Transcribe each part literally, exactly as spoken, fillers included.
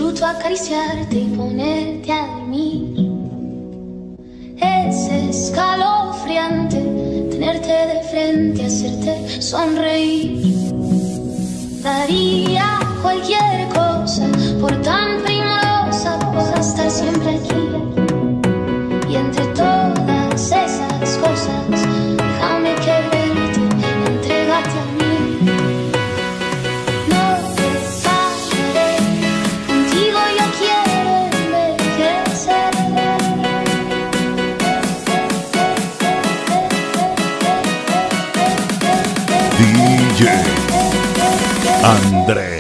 Disfruto acariciarte y ponerte a dormir. Es escalofriante tenerte de frente, hacerte sonreír. Daría cualquier cosa por tan primorosa, por estar siempre aquí. Y entre todas esas cosas, déjame quererte, entrégate a mí. No te fallaré, contigo yo quiero envejecer. D J Andrés.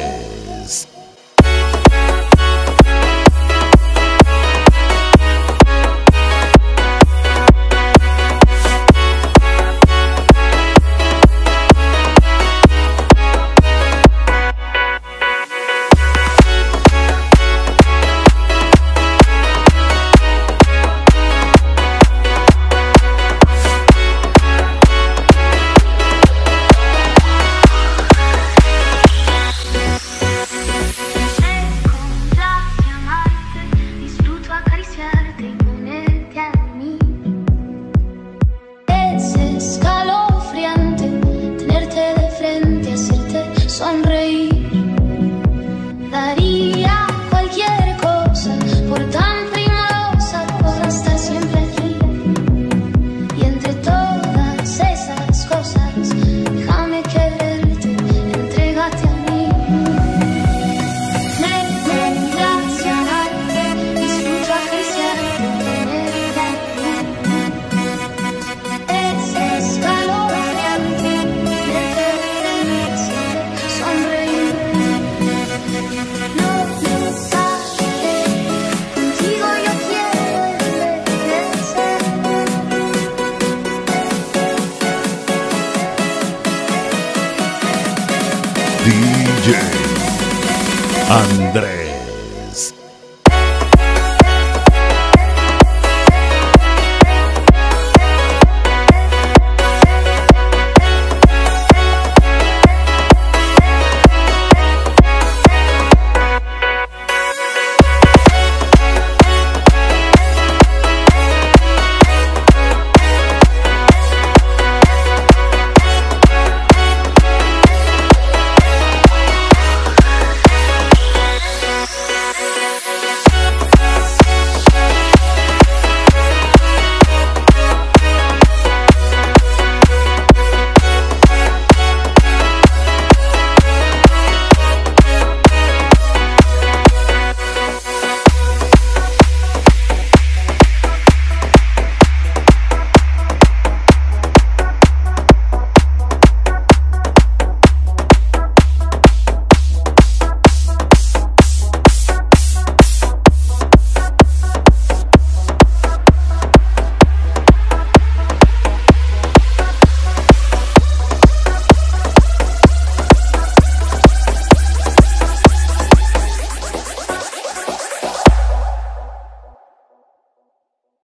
D J Andrés.